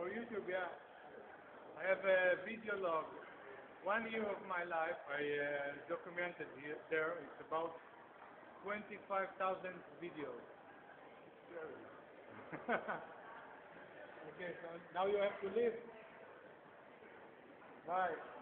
For YouTube, yeah. I have a video log. 1 year of my life I documented here, there. It's about 25,000 videos. Okay, so now you have to leave. Bye.